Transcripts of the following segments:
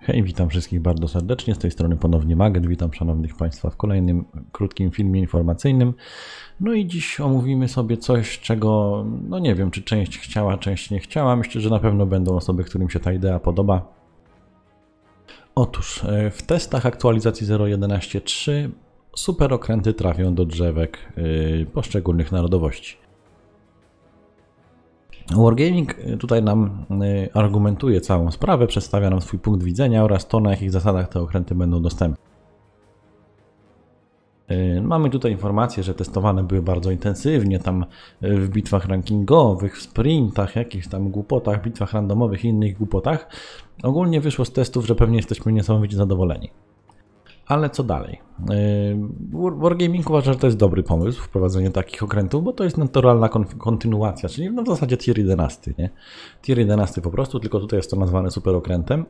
Hej, witam wszystkich bardzo serdecznie, z tej strony ponownie Maged, witam szanownych Państwa w kolejnym krótkim filmie informacyjnym. No i dziś omówimy sobie coś, czego, no nie wiem, czy część chciała, część nie chciała. Myślę, że na pewno będą osoby, którym się ta idea podoba. Otóż w testach aktualizacji 0.11.3 super okręty trafią do drzewek poszczególnych narodowości. Wargaming tutaj nam argumentuje całą sprawę, przedstawia nam swój punkt widzenia oraz to, na jakich zasadach te okręty będą dostępne. Mamy tutaj informacje, że testowane były bardzo intensywnie, tam w bitwach rankingowych, w sprintach, jakichś tam głupotach, bitwach randomowych i innych głupotach. Ogólnie wyszło z testów, że pewnie jesteśmy niesamowicie zadowoleni. Ale co dalej? Wargaming uważa, że to jest dobry pomysł, wprowadzenie takich okrętów, bo to jest naturalna kontynuacja, czyli no w zasadzie tier 11, nie? Tier 11 po prostu, tylko tutaj jest to nazwane super okrętem.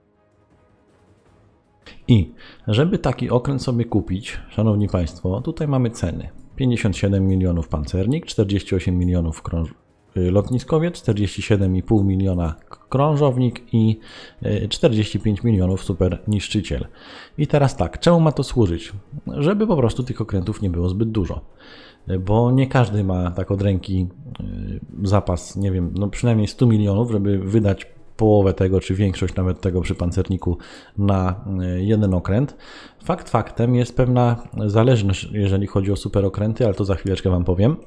I żeby taki okręt sobie kupić, szanowni Państwo, tutaj mamy ceny. 57 milionów pancernik, 48 milionów lotniskowiec, 47,5 miliona krążownik i 45 milionów super niszczyciel. I teraz tak, czemu ma to służyć? Żeby po prostu tych okrętów nie było zbyt dużo. Bo nie każdy ma tak od ręki zapas, nie wiem, no przynajmniej 100 milionów, żeby wydać połowę tego, czy większość nawet tego przy pancerniku na jeden okręt. Fakt faktem jest pewna zależność, jeżeli chodzi o super okręty, ale to za chwileczkę Wam powiem.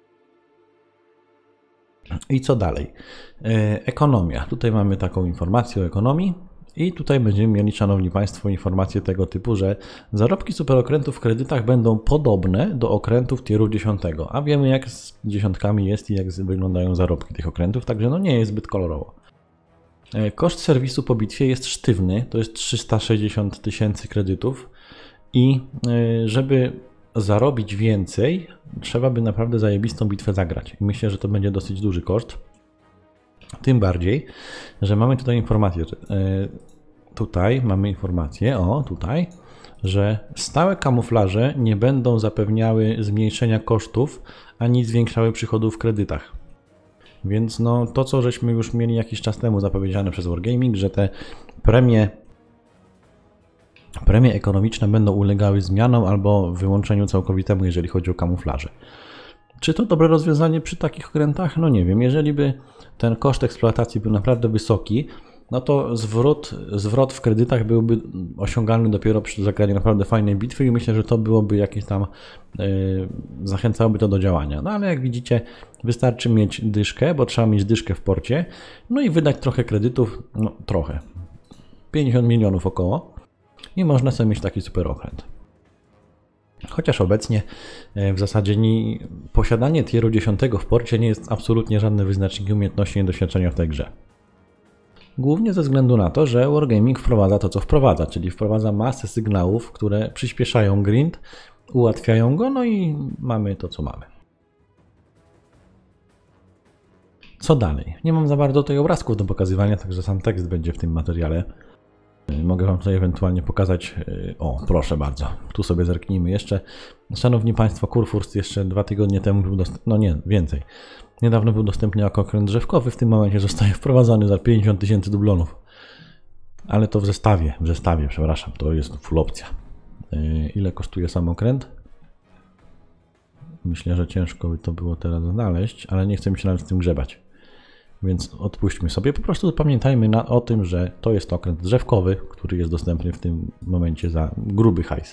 I co dalej? Ekonomia. Tutaj mamy taką informację o ekonomii i tutaj będziemy mieli, szanowni Państwo, informacje tego typu, że zarobki superokrętów w kredytach będą podobne do okrętów tieru 10, a wiemy, jak z dziesiątkami jest i jak wyglądają zarobki tych okrętów, także no nie jest zbyt kolorowo. Koszt serwisu po bitwie jest sztywny, to jest 360 tysięcy kredytów i żeby zarobić więcej, trzeba by naprawdę zajebistą bitwę zagrać. I myślę, że to będzie dosyć duży koszt. Tym bardziej, że mamy tutaj informację, że stałe kamuflaże nie będą zapewniały zmniejszenia kosztów, ani zwiększały przychodów w kredytach. Więc no to, co żeśmy już mieli jakiś czas temu zapowiedziane przez Wargaming, że te premie ekonomiczne będą ulegały zmianom albo wyłączeniu całkowitemu, jeżeli chodzi o kamuflaże. Czy to dobre rozwiązanie przy takich okrętach? No nie wiem. Jeżeli by ten koszt eksploatacji był naprawdę wysoki, no to zwrot w kredytach byłby osiągalny dopiero przy zagraniu naprawdę fajnej bitwy i myślę, że to byłoby jakieś tam, zachęcałoby to do działania. No ale jak widzicie, wystarczy mieć dyszkę, bo trzeba mieć dyszkę w porcie, no i wydać trochę kredytów, no trochę, 50 milionów około i można sobie mieć taki super okręt. Chociaż obecnie w zasadzie posiadanie tieru 10 w porcie nie jest absolutnie żadne wyznacznik umiejętności i doświadczenia w tej grze. Głównie ze względu na to, że Wargaming wprowadza to, co wprowadza, czyli wprowadza masę sygnałów, które przyspieszają grind, ułatwiają go, no i mamy to, co mamy. Co dalej? Nie mam za bardzo tutaj obrazków do pokazywania, także sam tekst będzie w tym materiale. Mogę Wam tutaj ewentualnie pokazać, o proszę bardzo, tu sobie zerknijmy jeszcze. Szanowni Państwo, Kurfürst jeszcze 2 tygodnie temu był dostępny, no nie, więcej. Niedawno był dostępny jako okręt drzewkowy, w tym momencie zostaje wprowadzony za 50 tysięcy dublonów. Ale to w zestawie, przepraszam, to jest full opcja. Ile kosztuje sam okręt? Myślę, że ciężko by to było teraz znaleźć, ale nie chcę mi się nawet z tym grzebać. Więc odpuśćmy sobie, po prostu pamiętajmy o tym, że to jest okręt drzewkowy, który jest dostępny w tym momencie za gruby hajs.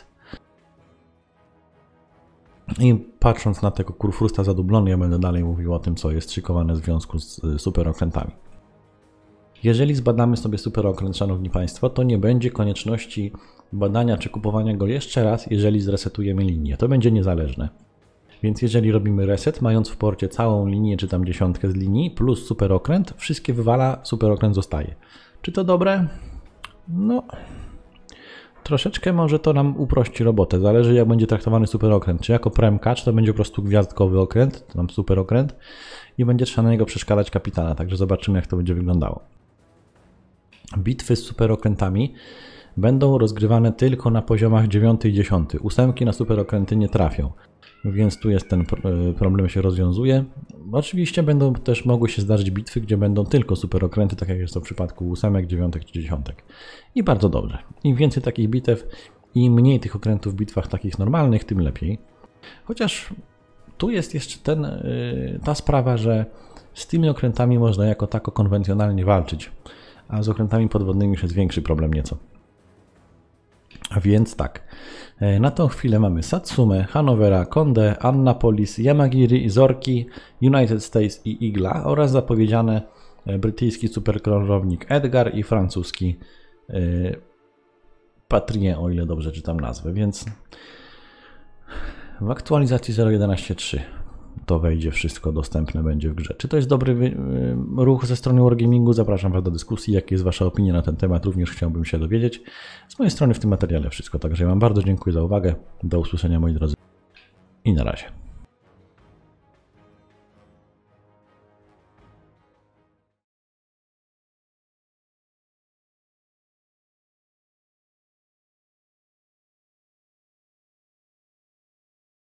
I patrząc na tego Kurfürsta za dublony, ja będę dalej mówił o tym, co jest szykowane w związku z super okrętami. Jeżeli zbadamy sobie super okręt, szanowni Państwo, to nie będzie konieczności badania czy kupowania go jeszcze raz, jeżeli zresetujemy linię. To będzie niezależne. Więc jeżeli robimy reset, mając w porcie całą linię, czy tam 10 z linii, plus super okręt, wszystkie wywala, super okręt zostaje. Czy to dobre? No, troszeczkę może to nam uprości robotę. Zależy, jak będzie traktowany super okręt. Czy jako premka, czy to będzie po prostu gwiazdkowy okręt, tam super okręt i będzie trzeba na niego przeszkalać kapitana. Także zobaczymy, jak to będzie wyglądało. Bitwy z super okrętami będą rozgrywane tylko na poziomach 9 i 10. 8 na super okręty nie trafią. więc tu jest ten problem się rozwiązuje. Oczywiście będą też mogły się zdarzyć bitwy, gdzie będą tylko super okręty, tak jak jest to w przypadku 8, 9 czy 10. I bardzo dobrze. Im więcej takich bitew i mniej tych okrętów w bitwach takich normalnych, tym lepiej. Chociaż tu jest jeszcze ta sprawa, że z tymi okrętami można jako tako konwencjonalnie walczyć, a z okrętami podwodnymi już jest większy problem nieco. A więc tak, na tą chwilę mamy Satsumę, Hanovera, Condé, Annapolis, Yamagiri, Zorki, United States i Igla oraz zapowiedziane brytyjski superkrążownik Edgar i francuski Patrie, o ile dobrze czytam nazwę, więc w aktualizacji 0.11.3 to wejdzie wszystko, dostępne będzie w grze. Czy to jest dobry ruch ze strony Wargamingu? Zapraszam Was do dyskusji. Jaka jest Wasza opinia na ten temat? Również chciałbym się dowiedzieć. Z mojej strony w tym materiale wszystko. Także ja Wam bardzo dziękuję za uwagę. Do usłyszenia, moi drodzy. I na razie.